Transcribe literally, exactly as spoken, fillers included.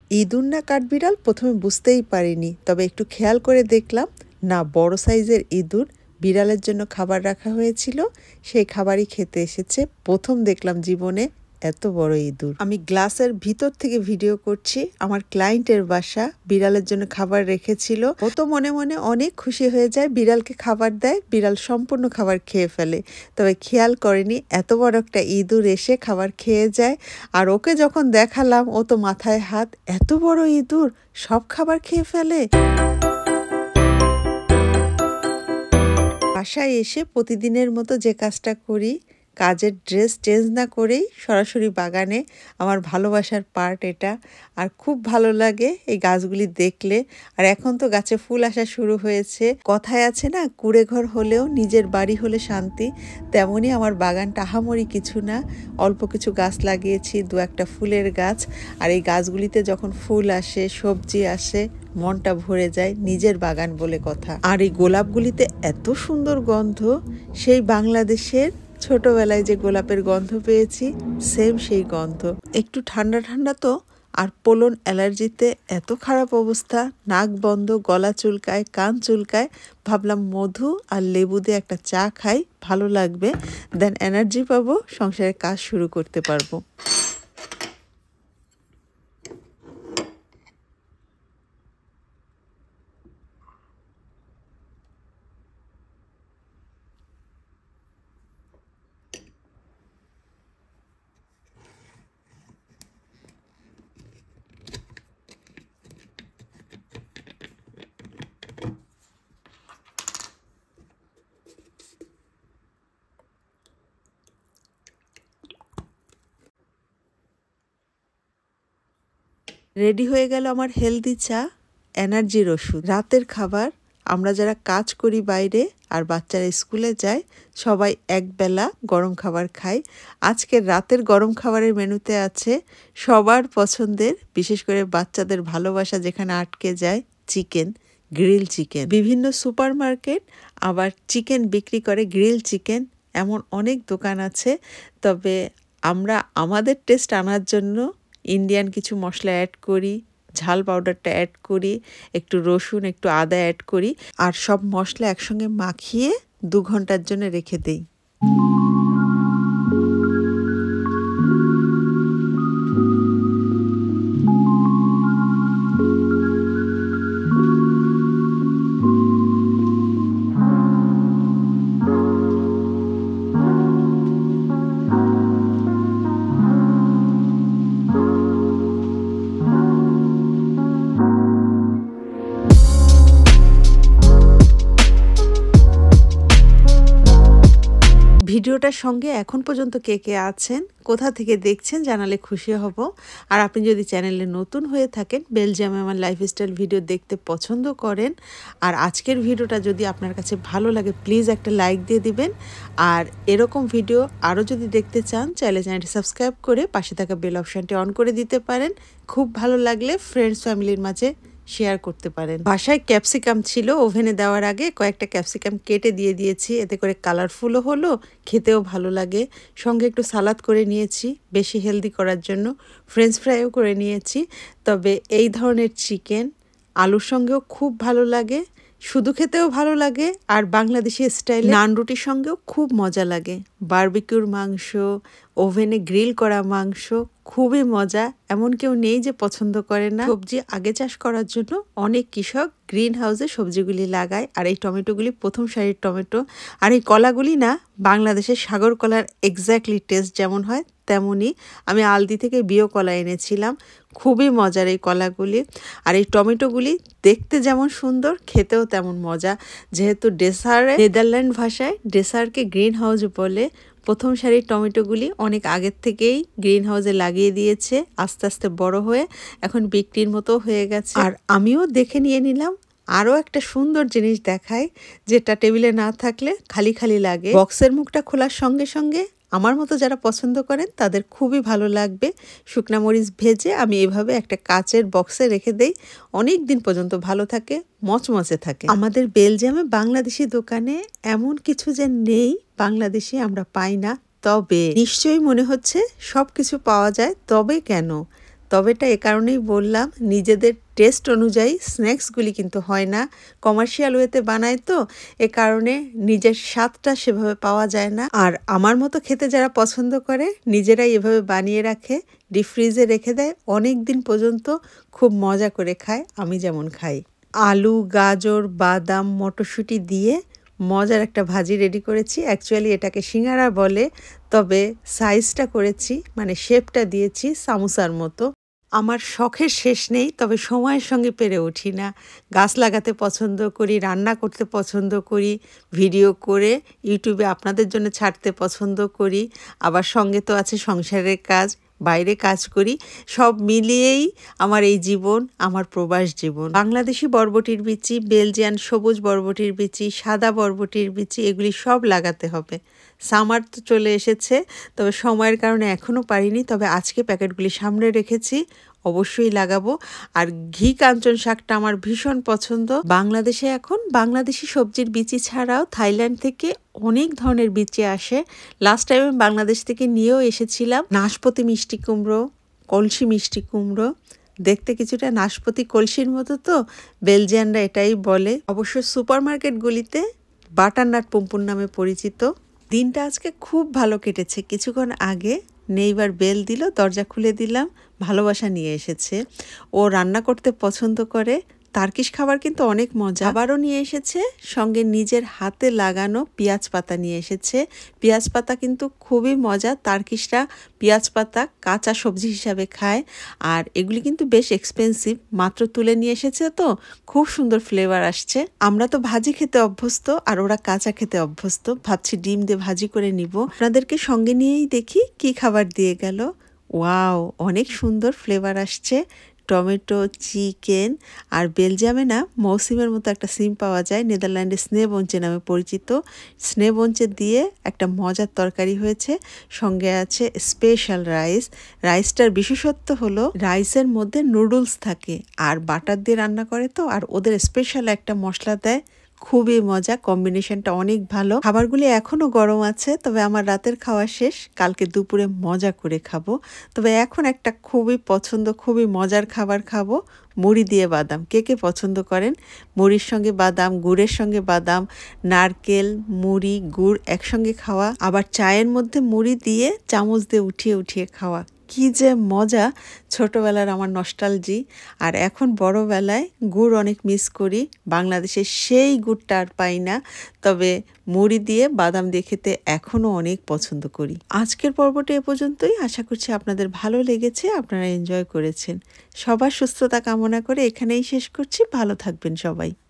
ইঁদুর না কাঠবিড়াল প্রথমে বুঝতেই পারিনি, তবে একটু খেয়াল করে দেখলাম না বড় সাইজের ইঁদুর। বিড়ালের জন্য খাবার রাখা হয়েছিল, সেই খাবারই খেতে এসেছে। প্রথম দেখলাম জীবনে এত বড় ইঁদুর। আমি গ্লাসের ভিতর থেকে ভিডিও করছি। আমার ক্লায়েন্টের বাসা, বিড়ালের জন্য খাবার রেখেছিল। ও তো মনে মনে অনেক খুশি হয়ে যায়, বিড়ালকে খাবার দেয়, বিড়াল সম্পূর্ণ খাবার খেয়ে ফেলে। তবে খেয়াল করেনি এত বড় একটা ইঁদুর এসে খাবার খেয়ে যায়। আর ওকে যখন দেখালাম, ও তো মাথায় হাত, এত বড় ইঁদুর সব খাবার খেয়ে ফেলে। বাসায় এসে প্রতিদিনের মতো যে কাজটা করি, কাজের ড্রেস চেঞ্জ না করেই সরাসরি বাগানে। আমার ভালোবাসার পার্ট এটা। আর খুব ভালো লাগে এই গাছগুলি দেখলে। আর এখন তো গাছে ফুল আসা শুরু হয়েছে। কথায় আছে না, কুড়ে ঘর হলেও নিজের বাড়ি হলে শান্তি। তেমনই আমার বাগানটা আহামরি কিছু না, অল্প কিছু গাছ লাগিয়েছি, দু একটা ফুলের গাছ। আর এই গাছগুলিতে যখন ফুল আসে, সবজি আসে, মনটা ভরে যায়, নিজের বাগান বলে কথা। আর এই গোলাপগুলিতে এত সুন্দর গন্ধ, সেই বাংলাদেশের ছোটবেলায় যে গোলাপের গন্ধ পেয়েছি সেম সেই গন্ধ। একটু ঠান্ডা ঠান্ডা তো, আর পোলন অ্যালার্জিতে এত খারাপ অবস্থা, নাক বন্ধ, গলা চুলকায়, কান চুলকায়। ভাবলাম মধু আর লেবু দিয়ে একটা চা খাই, ভালো লাগবে, দেন এনার্জি পাবো, সংসারের কাজ শুরু করতে পারবো। রেডি হয়ে গেল আমার হেলদি চা, এনার্জির ওষুধ। রাতের খাবার আমরা যারা কাজ করি বাইরে আর বাচ্চারা স্কুলে যায়, সবাই একবেলা গরম খাবার খাই। আজকের রাতের গরম খাবারের মেনুতে আছে সবার পছন্দের, বিশেষ করে বাচ্চাদের ভালোবাসা যেখানে আটকে যায়, চিকেন, গ্রিল চিকেন। বিভিন্ন সুপার মার্কেট আবার চিকেন বিক্রি করে, গ্রিল চিকেন, এমন অনেক দোকান আছে। তবে আমরা আমাদের টেস্ট আনার জন্য ইন্ডিয়ান কিছু মশলা অ্যাড করি, ঝাল পাউডারটা অ্যাড করি, একটু রসুন, একটু আদা অ্যাড করি, আর সব মশলা একসঙ্গে মাখিয়ে দু ঘন্টার জন্য রেখে দিই। ভিডিওটার সঙ্গে এখন পর্যন্ত কে কে আছেন, কোথা থেকে দেখছেন জানালে খুশি হব। আর আপনি যদি চ্যানেলে নতুন হয়ে থাকেন, বেলজিয়ামে আমার লাইফস্টাইল ভিডিও দেখতে পছন্দ করেন, আর আজকের ভিডিওটা যদি আপনার কাছে ভালো লাগে, প্লিজ একটা লাইক দিয়ে দিবেন। আর এরকম ভিডিও আরও যদি দেখতে চান, চাইলে চ্যানেলটি সাবস্ক্রাইব করে পাশে থাকা বেল অপশানটি অন করে দিতে পারেন। খুব ভালো লাগলে ফ্রেন্ডস ফ্যামিলির মাঝে শেয়ার করতে পারেন। বাসায় ক্যাপসিকাম ছিল, ওভেনে দেওয়ার আগে কয়েকটা ক্যাপসিকাম কেটে দিয়ে দিয়েছি, এতে করে কালারফুলও হলো, খেতেও ভালো লাগে। সঙ্গে একটু সালাদ করে নিয়েছি বেশি হেলদি করার জন্য, ফ্রেঞ্চ ফ্রাইও করে নিয়েছি। তবে এই ধরনের চিকেন আলুর সঙ্গেও খুব ভালো লাগে, শুধু খেতেও ভালো লাগে, আর বাংলাদেশি স্টাইলে নান রুটির সঙ্গেও খুব মজা লাগে। বারবিকিউর মাংস, ওভেনে গ্রিল করা মাংস, খুবই মজা। এমন কেউ নেই যে পছন্দ করে না। সবজি আগে চাষ করার জন্য অনেক কৃষক গ্রিন হাউসে সবজিগুলি লাগায়। আর এই টমেটোগুলি প্রথম সারির টমেটো। আর এই কলাগুলি না, বাংলাদেশের সাগর কলার এক্স্যাক্টলি টেস্ট যেমন হয় তেমনই। আমি আলদি থেকে বিও কলা এনেছিলাম, খুবই মজার এই কলাগুলি। আর এই টমেটোগুলি দেখতে যেমন সুন্দর, খেতেও তেমন মজা। যেহেতু ডেসারে, নেদারল্যান্ড ভাষায় ডেসারকে গ্রিন হাউস বলে, প্রথম সারির টমেটোগুলি অনেক আগের থেকেই গ্রিন হাউসে লাগিয়ে দিয়েছে, আস্তে আস্তে বড় হয়ে এখন বিক্রির মতো হয়ে গেছে। আর আমিও দেখে নিয়ে নিলাম আরও একটা সুন্দর জিনিস দেখায়, যেটা টেবিলে না থাকলে খালি খালি লাগে। বক্সের মুখটা খোলার সঙ্গে সঙ্গে আমার মতো যারা পছন্দ করেন তাদের খুবই ভালো লাগবে। শুকনা মরিচ ভেজে আমি এভাবে একটা কাচের বক্সে রেখে দেই, অনেক দিন পর্যন্ত ভালো থাকে, মচমচে থাকে। আমাদের বেলজিয়ামে বাংলাদেশি দোকানে এমন কিছু যে নেই বাংলাদেশি আমরা পাই না, তবে নিশ্চয়ই মনে হচ্ছে সব কিছু পাওয়া যায়। তবে কেন, তবেটা এ কারণেই বললাম, নিজেদের টেস্ট অনুযায়ী স্ন্যাক্সগুলি কিন্তু হয় না, কমার্শিয়াল ওয়েতে বানায় তো, এ কারণে নিজের স্বাদটা সেভাবে পাওয়া যায় না। আর আমার মতো খেতে যারা পছন্দ করে নিজেরাই এভাবে বানিয়ে রাখে, ডিপ ফ্রিজে রেখে দেয়, অনেক দিন পর্যন্ত খুব মজা করে খায়, আমি যেমন খাই। আলু, গাজর, বাদাম, মটরশুঁটি দিয়ে মজার একটা ভাজি রেডি করেছি। অ্যাকচুয়ালি এটাকে সিঙ্গারা বলে, তবে সাইজটা করেছি, মানে শেপটা দিয়েছি সামোসার মতো। আমার শখের শেষ নেই, তবে সময়ের সঙ্গে পেরে উঠি না। গাছ লাগাতে পছন্দ করি, রান্না করতে পছন্দ করি, ভিডিও করে ইউটিউবে আপনাদের জন্য ছাড়তে পছন্দ করি, আবার সঙ্গে তো আছে সংসারের কাজ, বাইরে কাজ করি, সব মিলিয়েই আমার এই জীবন, আমার প্রবাস জীবন। বাংলাদেশি বরবটির বিচি, বেলজিয়ান সবুজ বরবটির বিচি, সাদা বরবটির বিচি, এগুলি সব লাগাতে হবে। সামার তো চলে এসেছে, তবে সময়ের কারণে এখনও পারিনি, তবে আজকে প্যাকেটগুলি সামনে রেখেছি, অবশ্যই লাগাবো। আর ঘি কাঞ্চন শাকটা আমার ভীষণ পছন্দ। বাংলাদেশে এখন বাংলাদেশি সবজির বিচি ছাড়াও থাইল্যান্ড থেকে অনেক ধরনের বিচি আসে। লাস্ট টাইম আমি বাংলাদেশ থেকে নিয়েও এসেছিলাম নাশপাতি মিষ্টি কুমড়ো, কলসি মিষ্টি কুমড়ো, দেখতে কিছুটা নাশপাতি কলসির মতো, তো বেলজিয়ানরা এটাই বলে। অবশ্য সুপারমার্কেটগুলিতে বাটারনাট পম্পুর নামে পরিচিত। দিনটা আজকে খুব ভালো কেটেছে। কিছুক্ষণ আগে নেইবার বেল দিল, দরজা খুলে দিলাম, ভালোবাসা নিয়ে এসেছে। ও রান্না করতে পছন্দ করে, টার্কিশ খাবার কিন্তু অনেক মজা। আবারও নিয়ে এসেছে, সঙ্গে নিজের হাতে লাগানো পেঁয়াজ পাতা নিয়ে এসেছে। পেঁয়াজ পাতা কিন্তু খুবই মজা, টার্কিশরা পেঁয়াজ পাতা কাঁচা সবজি হিসাবে খায়, আর এগুলি কিন্তু বেশ এক্সপেন্সিভ। মাত্র তুলে নিয়ে এসেছে তো, খুব সুন্দর ফ্লেভার আসছে। আমরা তো ভাজি খেতে অভ্যস্ত, আর ওরা কাঁচা খেতে অভ্যস্ত। ভাবছি ডিম দিয়ে ভাজি করে নিব। আপনাদেরকে সঙ্গে নিয়েই দেখি কি খাবার দিয়ে গেল। ওয়াও, অনেক সুন্দর ফ্লেভার আসছে। টমেটো, চিকেন, আর বেলজিয়ামে না মৌসিমের মতো একটা সিম পাওয়া যায়, নেদারল্যান্ডে স্নেবঞ্চে নামে পরিচিত। স্নেবঞ্চে দিয়ে একটা মজার তরকারি হয়েছে, সঙ্গে আছে স্পেশাল রাইস। রাইসটার বিশেষত্ব হলো রাইসের মধ্যে নুডলস থাকে, আর বাটার দিয়ে রান্না করে তো, আর ওদের স্পেশাল একটা মশলা দেয়, খুবই মজা, কম্বিনেশনটা অনেক ভালো। খাবারগুলি এখনও গরম আছে, তবে আমার রাতের খাওয়া শেষ, কালকে দুপুরে মজা করে খাবো। তবে এখন একটা খুবই পছন্দ, খুবই মজার খাবার খাবো, মুড়ি দিয়ে বাদাম। কে কে পছন্দ করেন মুড়ির সঙ্গে বাদাম, গুড়ের সঙ্গে বাদাম, নারকেল, মুড়ি, গুড় একসঙ্গে খাওয়া, আবার চায়ের মধ্যে মুড়ি দিয়ে চামচ দিয়ে উঠিয়ে উঠিয়ে খাওয়া, কি যে মজা। ছোটবেলার আমার নস্টালজি। আর এখন বড়বেলায় গুড় অনেক মিস করি, বাংলাদেশে সেই গুড়টা আর পাই না, তবে মুড়ি দিয়ে বাদাম দিয়ে খেতে এখনও অনেক পছন্দ করি। আজকের পর্বটা এ পর্যন্তই। আশা করছি আপনাদের ভালো লেগেছে, আপনারা এনজয় করেছেন। সবার সুস্থতা কামনা করে এখানেই শেষ করছি। ভালো থাকবেন সবাই।